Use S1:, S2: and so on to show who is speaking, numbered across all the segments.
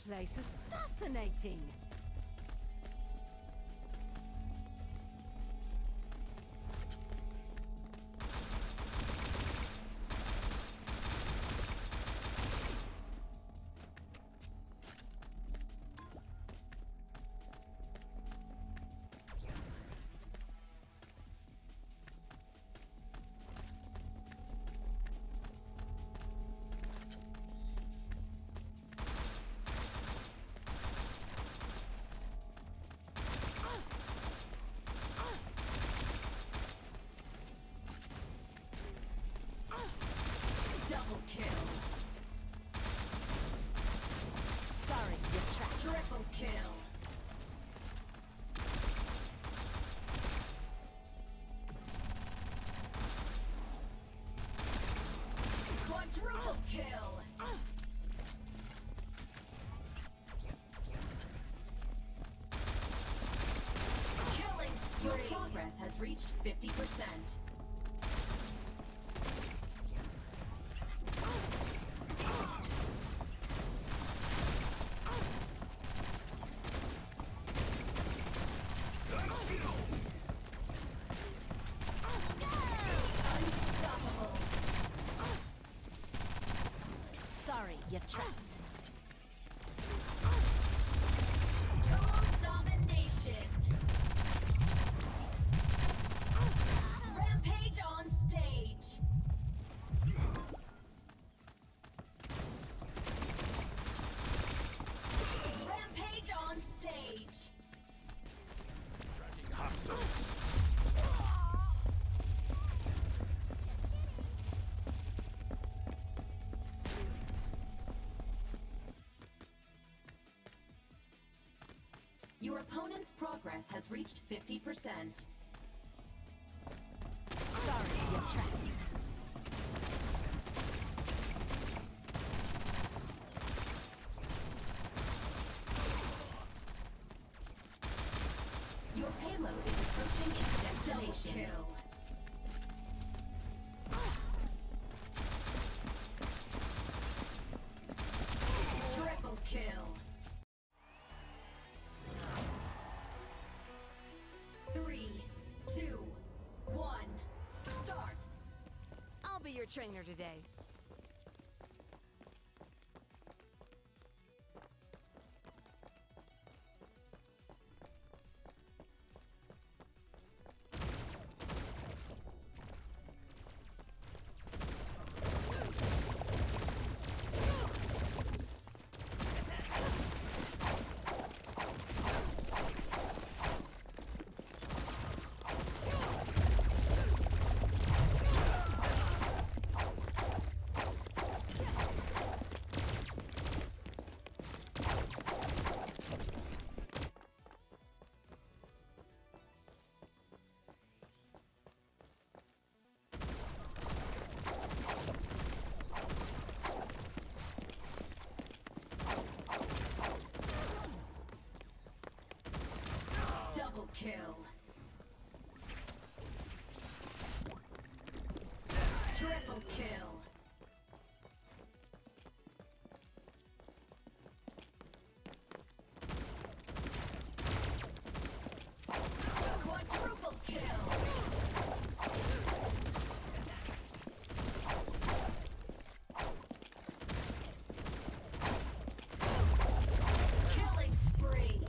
S1: place is fascinating.
S2: Double kill.
S1: Sorry, you trapped.
S2: Triple kill. Quadruple kill. Killing spree. Your progress has reached 50%.
S1: Sorry, you trapped.
S2: Total domination. Rampage on stage. Rampage on stage.
S3: Tracking hostiles.
S2: Your opponent's progress has reached 50%.
S1: Sorry, you trapped.
S2: Your payload is approaching its destination. Double kill. Triple kill. 3, 2, 1, start!
S1: I'll be your trainer today.
S2: Double kill. Triple kill. Quadruple kill. Killing spree.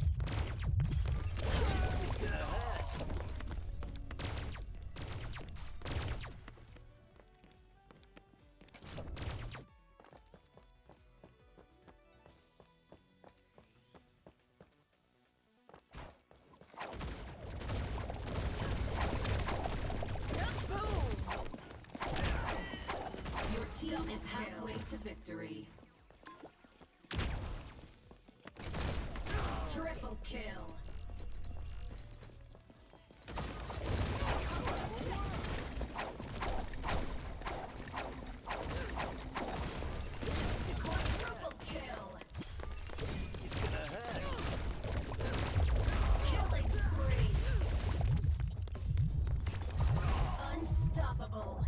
S2: Your team is halfway to victory. Triple kill. Quadruple kill. Killing spree. Unstoppable.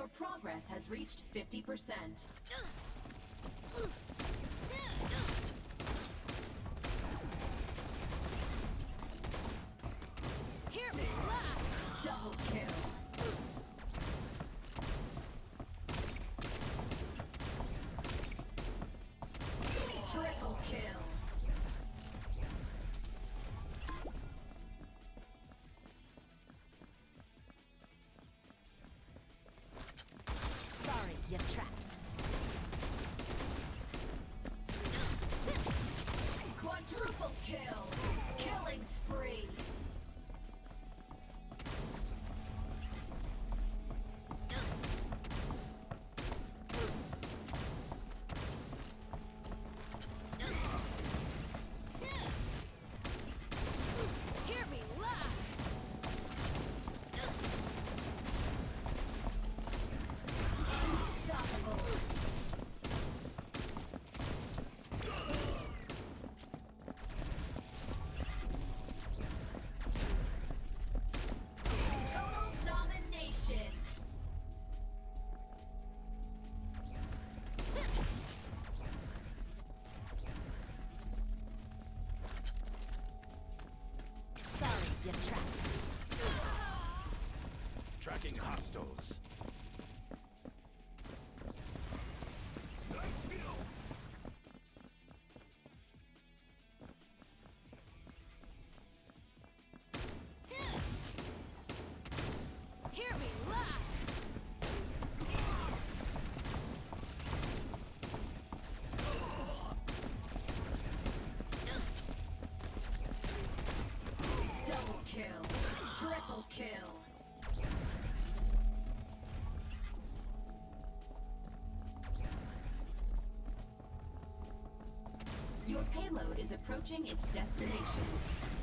S2: Your progress has reached 50%.
S1: Hear me laugh!
S2: Double kill. Triple kill.
S1: Sorry, you're trapped.
S2: Quadruple kill. Killing spree.
S1: Hear me laugh!
S2: Unstoppable. Total domination.
S1: Sorry, you're trapped.
S3: Tracking hostiles.
S1: Hear me laugh!
S2: Double kill. Triple kill. Your payload is approaching its destination.